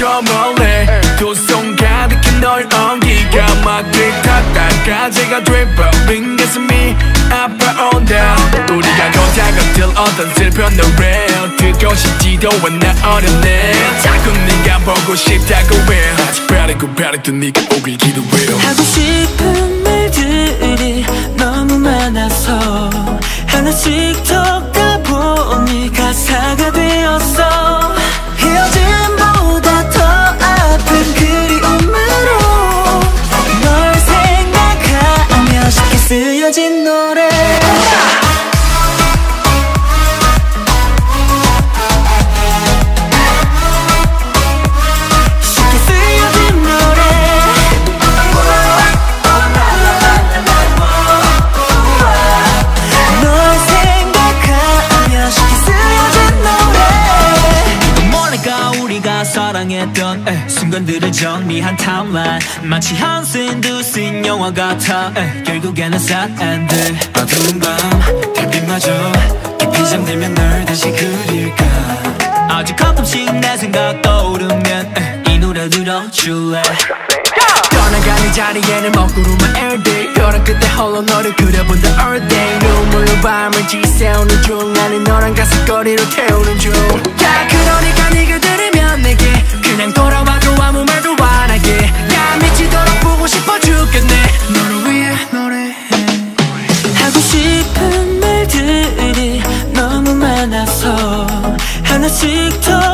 저 멀리 두 손 가득히 널 엉기가 막 들이탔다가 제가 돼버린 가슴이 아파온다. 우리가 고작은 어떤 슬픈 노래 듣고 싶지도 않아 어렵네. 자꾸 네가 보고 싶다고 해. 아직 바라고 바라던 네가 오길 기도해요. 하고 싶은 말들이 너무 많아서 하나씩 적다보니 가사가 되었어. 헤어짐보다 더 아픈 그리움으로 널 생각하며 쉽게 쓰여진 노래. 사랑했던 순간들을 정리한 타임라인 마치 한 씬 두 씬 영화 같아. 결국에는 sad end. 어두운 밤 달빛마저 깊이 잠들면 널 다시 그릴까. 아직 가끔씩 내 생각 떠오르면 이 노래 들어줄래. 떠나가는 자리에는 먹구름한 LD 벼랑 끝에 홀로 너를 그려본다 all day. 눈물로 밤을 지새우는 중 나는 너랑 가슴거리로 태우는 중. 야 그러니까 네가 들으면 내게 그냥 돌아와도 아무 말도 안 하게. 야 미치도록 보고 싶어 죽겠네. 너를 위해 노래해. 하고 싶은 말들이 너무 많아서 하나씩 더